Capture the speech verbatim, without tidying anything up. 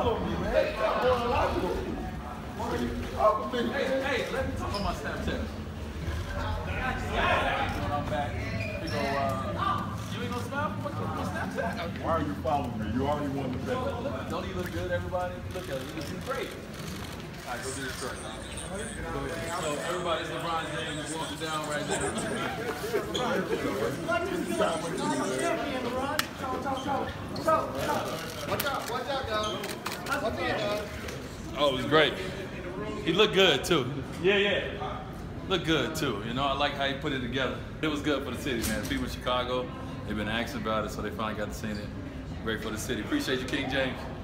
follow me, man. Hey, hey, let me talk on my Snapchat. When I'm back, we go, uh, you ain't gonna smile for my Snapchat? Why are you following me? You already won the bet. Look, look, don't he look good, everybody? Look at him, he looks great. All right, go do this first. Go ahead. So, everybody, it's LeBron James just walking down right there. Watch out, watch out, guys. Watch out, guys. Oh, it was great. He looked good, too. Yeah, yeah. Looked good, too. You know, I like how he put it together. It was good for the city, man. People in Chicago, they've been asking about it, so they finally got to see it. Great for the city. Appreciate you, King James.